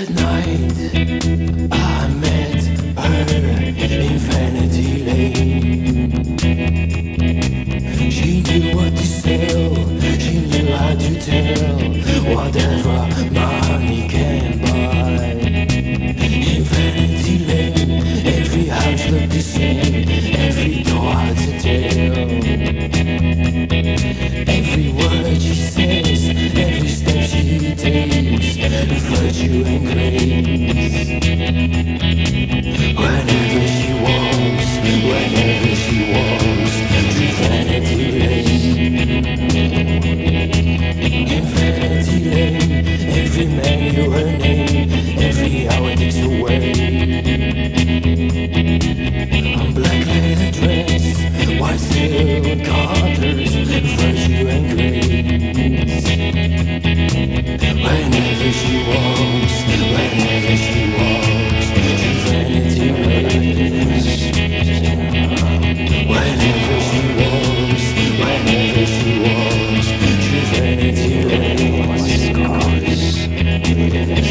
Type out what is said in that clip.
That night I met her in Vanity Lane. She knew what to sell, she knew how to tell whatever money can buy. In Vanity Lane, every house looked the same, every door had a tale. Every word she says, every step she takes, virtue and grace. Whenever she walks through Vanity Lane. In Vanity Lane, every man knew her name, every hour ticks away. On black leather dress, white silk garters, virtue and grace. Whenever she walks through Vanity Lane. Whenever she walks through Vanity Lane.